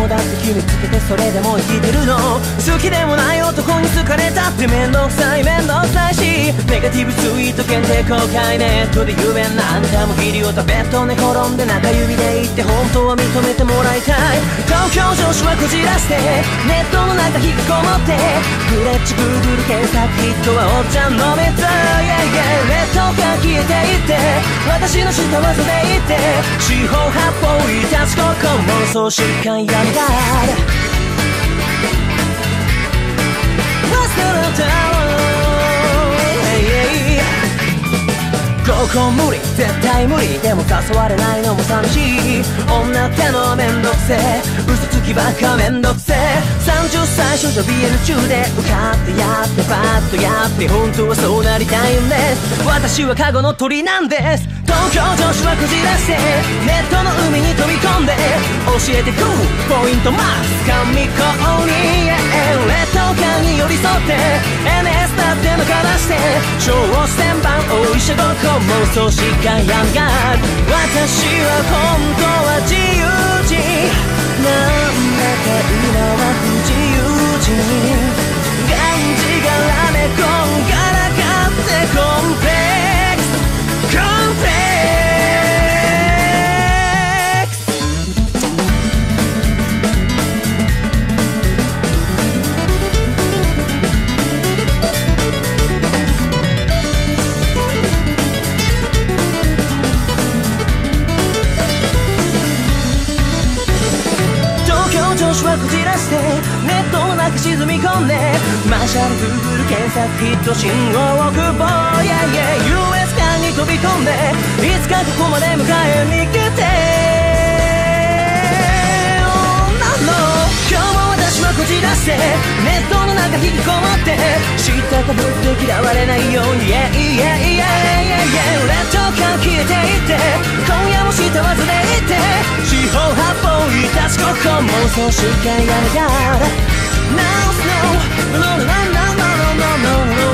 だって決めつけてそれでも生きてるの。好きでもない男に好かれたってめんどくさいめんどくさいし、ネガティブツイート限定公開ネットで有名なあんたも義理を食べっと寝転んで中指で言って本当は認めてもらいたい。東京女子はこじらしてネットの中引きこもってグレッチグーグル検索ヒットはおっちゃんのめつ、ネットが消えていって私の下技でいって四方八方いたちここ妄想しかやめたい。ここ無理絶対無理でも誘われないのも寂しい。女ってのはめんどくせえ嘘つきばっかめんどくせえ。30歳少女 BL 中で受かってやってバッとやって本当はそうなりたいんです。私はカゴの鳥なんです。東京女子はこじらしてネットの海に飛び込んで教えてくポイントマーク神子に劣等感に寄り添って NS だってのかなして超旋盤お医者ごっこ妄想しかやんがる。私は本当は自由人なんだか今は不自由人。がんじがらめこんがらがってコンプレックスコンプレックス。女子はこじらしてネットの中沈み込んでマーシャルグーグル検索ヒット信号を久保 US 間に飛び込んでいつかここまで迎えに来て今日も私はこじらしてネットの中引きこもって知ったかぶって嫌われないように劣等感消えていって今夜も下技でいって四方八方いたちここ妄想しかやめたら No, no, no, no, no, no, no, no, no, no